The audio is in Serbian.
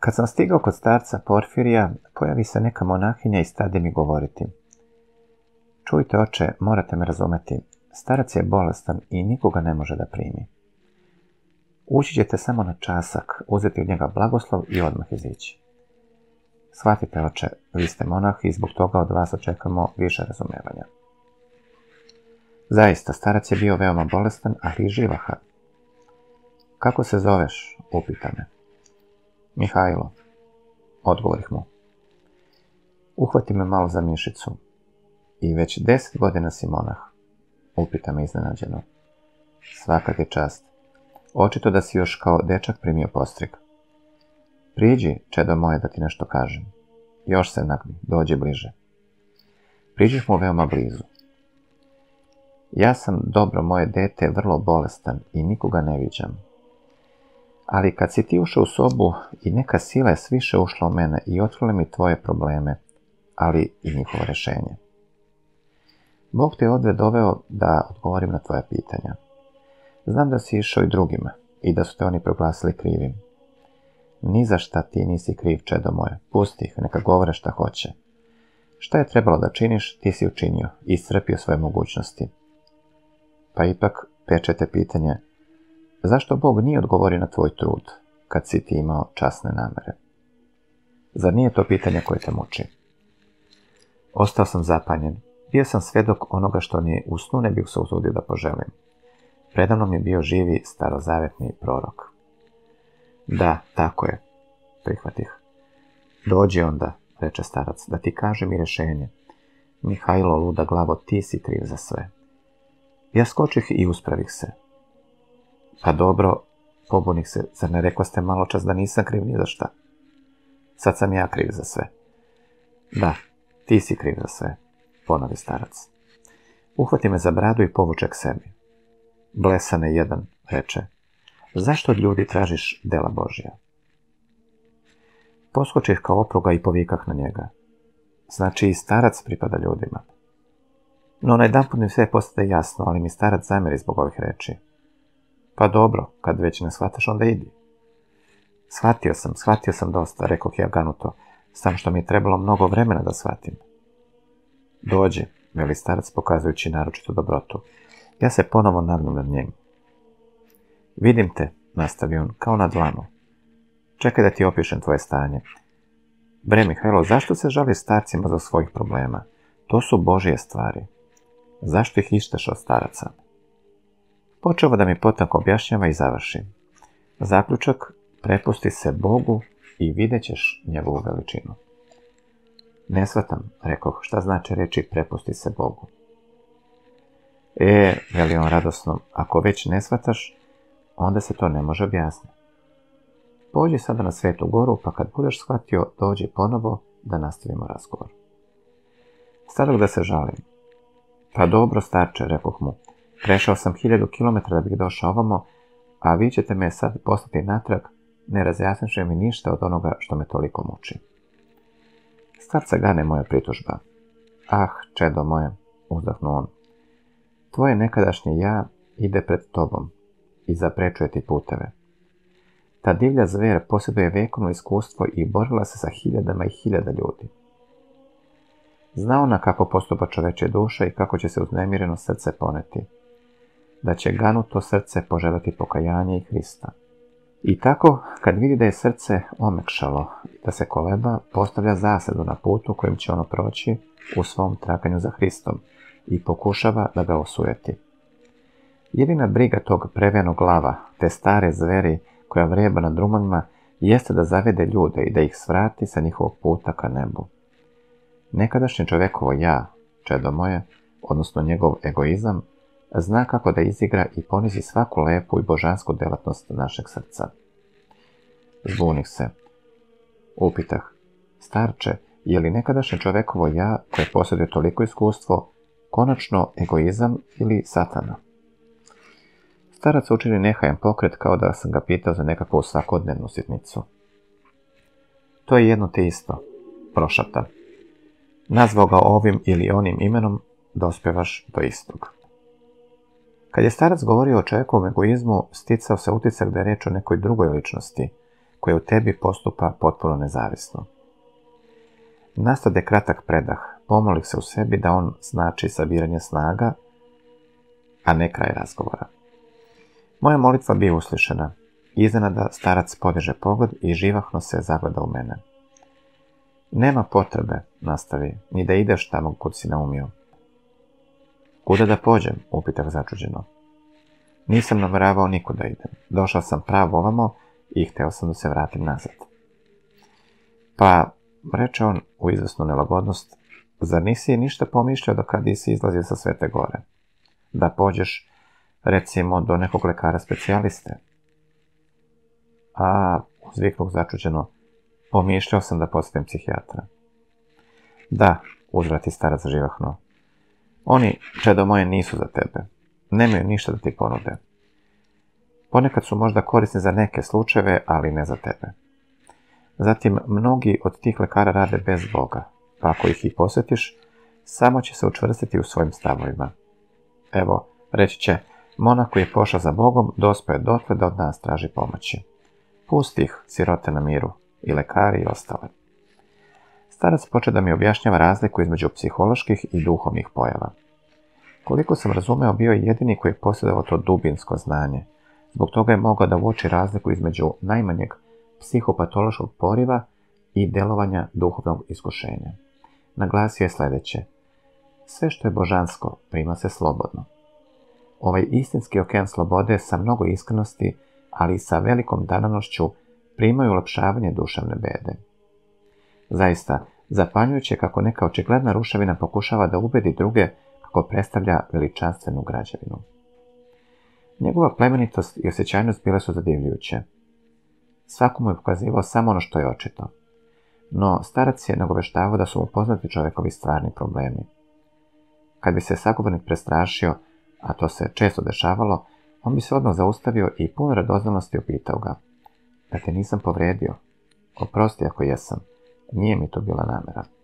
Kad sam stigao kod starca Porfirija, pojavi se neka monahinja i stade mi govoriti. Čujte, oče, morate me razumeti. Starac je bolestan i nikoga ne može da primi. Ući ćete samo na časak, uzeti od njega blagoslov i odmah izići. Shvatite, oče, vi ste monah i zbog toga od vas očekujemo više razumevanja. Zaista, starac je bio veoma bolestan, ali i živaha. Kako se zoveš? Upita me. Mihajlo, odgovorih mu. Uhvati me malo za mišicu. I već 10 godina si monah? Upita me iznenađeno. Svaka ti čast. Očito da si još kao dečak primio postrig. Priđi, čedo moje, da ti nešto kažem. Još se nagni, dođi bliže. Priđih mu veoma blizu. Ja sam, dobro moje dete, vrlo bolestan i nikoga ne viđam. Ali kad si ti ušao u sobu i neka sila je sviše ušla u mene i otkrila mi tvoje probleme, ali i njihovo rješenje. Bog te je odved doveo da odgovorim na tvoja pitanja. Znam da si išao i drugima i da su te oni proglasili krivim. Ni za šta ti nisi kriv, čedo moje. Pusti ih, neka govore šta hoće. Šta je trebalo da činiš, ti si učinio i iscrpio svoje mogućnosti. Pa ipak pečete pitanje, zašto Bog nije odgovorio na tvoj trud, kad si ti imao časne namere? Zar nije to pitanje koje te muči? Ostao sam zapanjen. Bio sam svedok onoga što ni u snu ne bih se usudio da poželim. Predamnom je bio živi starozavetni prorok. Da, tako je, prihvatih. Dođi onda, reče starac, da ti kažem i rješenje. Mihajlo, luda glavo, ti si kriv za sve. Ja skočih i uspravih se. Pa dobro, pobunih se, zar ne rekoste malo čas da nisam kriv ni za šta? Sad sam ja kriv za sve. Da, ti si kriv za sve, ponovi starac. Uhvati me za bradu i povuče k sebi. Blesane jedan, reče, zašto od ljudi tražiš dela Božja? Poskočih kao opruga i povikah na njega. Znači i starac pripada ljudima. No najedanput mi sve postaje jasno, ali mi starac zameri zbog ovih reči. Pa dobro, kad već ne shvataš, onda idi. Shvatio sam dosta, rekoh ja ganuto, samo što mi je trebalo mnogo vremena da shvatim. Dođi, veli starac pokazujući naročitu dobrotu. Ja se ponovo nagnem nad njim. Vidim te, nastavi on, kao na dlanu. Čekaj da ti opišem tvoje stanje. Bre, Mihajlo, zašto se žališ starcima za svojih problema? To su Božje stvari. Zašto ih išteš od staraca? Počeo da mi potanko objašnjava i završi. Zaključak, prepusti se Bogu i vidjet ćeš njegovu veličinu. Ne shvatam, rekoh, šta znači reći prepusti se Bogu. Veli on radosno, ako već ne shvataš, onda se to ne može objasniti. Pođi sada na Svetu Goru, pa kad budeš shvatio, dođi ponovo da nastavimo razgovor. Stadoh da se žalim. Pa dobro, starče, rekoh mu, prešao sam 1000 kilometara da bih došao ovamo, a vi ćete me sad poslati natrag, ne razjasniše mi ništa od onoga što me toliko muči. Starca gane moja pritužba. Ah, čedo moje, uzdahnuo on. Tvoje nekadašnje ja ide pred tobom i zaprečuje ti puteve. Ta divlja zver posjeduje vekovno iskustvo i borila se sa hiljadama i hiljada ljudi. Zna ona kako postupa čovečje duša i kako će se uznemireno srce poneti. Da će ganuto srce poželjeti pokajanje i Hrista. I tako, kad vidi da je srce omekšalo i da se koleba, postavlja zasedu na putu kojim će ono proći u svom traganju za Hristom i pokušava da ga osujeti. Jedina briga tog prevenog lava, te stare zveri koja vreba na drumovima, jeste da zavede ljude i da ih svrati sa njihovog puta ka nebu. Nekadašnje čovekovo ja, čedo moje, odnosno njegov egoizam, zna kako da izigra i ponizi svaku lepu i božansku delatnost našeg srca. Zbunih se. Upitah, starče, je li nekadašnje čovekovo ja, koje posjeduje toliko iskustvo, konačno egoizam ili satana? Starac učini nehajan pokret kao da sam ga pitao za nekakvu svakodnevnu sitnicu. To je jedno te isto, prošapta. Nazvao ga ovim ili onim imenom, dospjevaš do istog. Kad je starac govorio o čovjekovom egoizmu, sticao se utisak da je reč o nekoj drugoj ličnosti, koje u tebi postupa potpuno nezavisno. Nastade kratak predah, pomoli se u sebi da on znači sabiranje snaga, a ne kraj razgovora. Moja molitva bi uslišena. Iznenada starac podiže pogled i živahno se zagleda u mene. Nema potrebe, nastavi, ni da ideš tamo kud si naumio. Kuda da pođem, upitah začuđeno. Nisam nameravao nikuda idem. Došao sam pravo ovamo i hteo sam da se vratim nazad. Pa, reče on u izvesnu nelagodnost, zar nisi ništa pomišljao do kada si izlazio sa Svete Gore? Da pođeš, recimo, do nekog lekara specijaliste? A, uzviknuh začuđeno, pomišljao sam da posetim psihijatra. Da, uzvrati starac živahno. Oni, čedo moje, nisu za tebe. Nemaju ništa da ti ponude. Ponekad su možda korisni za neke slučajeve, ali ne za tebe. Zatim, mnogi od tih lekara rade bez Boga, pa ako ih i posjetiš, samo će se učvrstiti u svojim stavovima. Evo, reći će, monah koji je pošao za Bogom, dospeo je dotle da od nas traži pomoći. Pusti ih, sirote, na miru, i lekari i ostale. Starac počeo da mi objašnjava razliku između psiholoških i duhovnih pojava. Koliko sam razumeo, bio je jedini koji je posjedovao to dubinsko znanje. Zbog toga je mogao da uoči razliku između najmanjeg psihopatološkog poriva i delovanja duhovnog iskušenja. Naglasio je sljedeće. Sve što je božansko prima se slobodno. Ovaj istinski okean slobode sa mnogo iskrenosti, ali i sa velikom dananošću, primaju ulepšavanje duševne bede. Zaista, zapanjujuće kako neka očigledna ruševina pokušava da ubedi druge kako predstavlja veličanstvenu građevinu. Njegova plemenitost i osjećajnost bile su zadivljujuće. Svako mu je pokazivao samo ono što je očito. No, starac je nagoveštavao da su mu poznati čovjekovi stvarni problemi. Kad bi se sagovornik prestrašio, a to se često dešavalo, on bi se odmah zaustavio i puno radoznalosti upitao ga. Da te nisam povredio? Oprosti ako jesam, nije mi to bila namera.